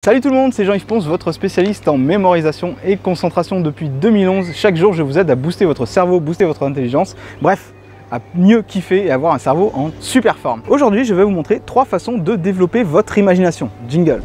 Salut tout le monde, c'est Jean-Yves Ponce, votre spécialiste en mémorisation et concentration depuis 2011. Chaque jour, je vous aide à booster votre cerveau, booster votre intelligence, bref, à mieux kiffer et avoir un cerveau en super forme. Aujourd'hui, je vais vous montrer 3 façons de développer votre imagination. Jingle.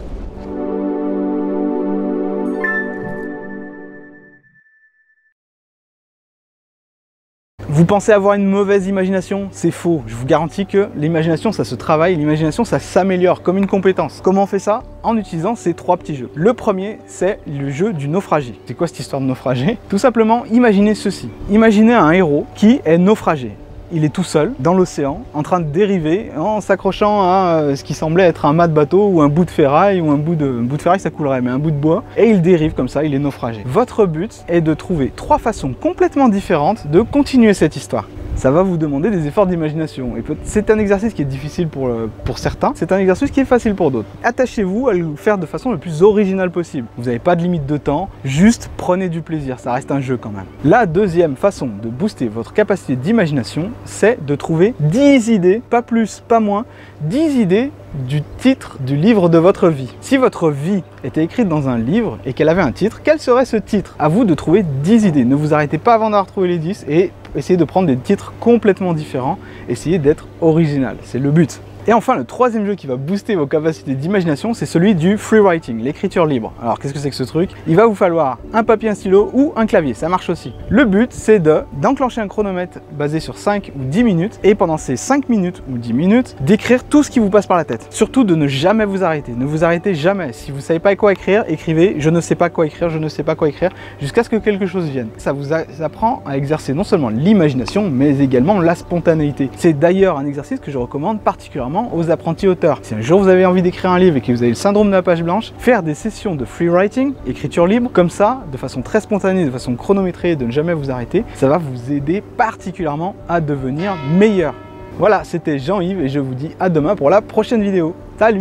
Vous pensez avoir une mauvaise imagination? C'est faux. Je vous garantis que l'imagination, ça se travaille, l'imagination, ça s'améliore comme une compétence. Comment on fait ça? En utilisant ces 3 petits jeux. Le premier, c'est le jeu du naufragé. C'est quoi cette histoire de naufragé? Tout simplement, imaginez ceci. Imaginez un héros qui est naufragé. Il est tout seul dans l'océan, en train de dériver, en s'accrochant à ce qui semblait être un mât de bateau ou un bout de ferraille, ou un bout de ferraille ça coulerait, mais un bout de bois, et il dérive comme ça, il est naufragé. Votre but est de trouver 3 façons complètement différentes de continuer cette histoire. Ça va vous demander des efforts d'imagination. Et c'est un exercice qui est difficile pour certains, c'est un exercice qui est facile pour d'autres. Attachez-vous à le faire de façon le plus originale possible. Vous n'avez pas de limite de temps, juste prenez du plaisir, ça reste un jeu quand même. La deuxième façon de booster votre capacité d'imagination, c'est de trouver 10 idées, pas plus, pas moins, 10 idées du titre du livre de votre vie. Si votre vie était écrite dans un livre et qu'elle avait un titre, quel serait ce titre? À vous de trouver 10 idées. Ne vous arrêtez pas avant d'avoir trouvé les 10 et essayez de prendre des titres complètement différents. Essayez d'être original, c'est le but. Et enfin, le troisième jeu qui va booster vos capacités d'imagination, c'est celui du free writing, l'écriture libre. Alors, qu'est-ce que c'est que ce truc? Il va vous falloir un papier, un stylo ou un clavier, ça marche aussi. Le but, c'est d'enclencher un chronomètre basé sur 5 ou 10 minutes et pendant ces 5 minutes ou 10 minutes, d'écrire tout ce qui vous passe par la tête. Surtout de ne jamais vous arrêter, ne vous arrêtez jamais. Si vous ne savez pas quoi écrire, écrivez « je ne sais pas quoi écrire, je ne sais pas quoi écrire » jusqu'à ce que quelque chose vienne. Ça vous apprend à exercer non seulement l'imagination, mais également la spontanéité. C'est d'ailleurs un exercice que je recommande particulièrement aux apprentis auteurs. Si un jour vous avez envie d'écrire un livre et que vous avez le syndrome de la page blanche, faire des sessions de free writing, écriture libre, comme ça, de façon très spontanée, de façon chronométrée, de ne jamais vous arrêter, ça va vous aider particulièrement à devenir meilleur. Voilà, c'était Jean-Yves et je vous dis à demain pour la prochaine vidéo. Salut!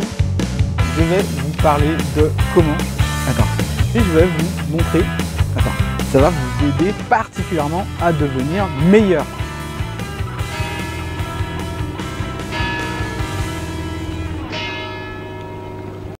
Je vais vous parler de comment... Et je vais vous montrer... ça va vous aider particulièrement à devenir meilleur.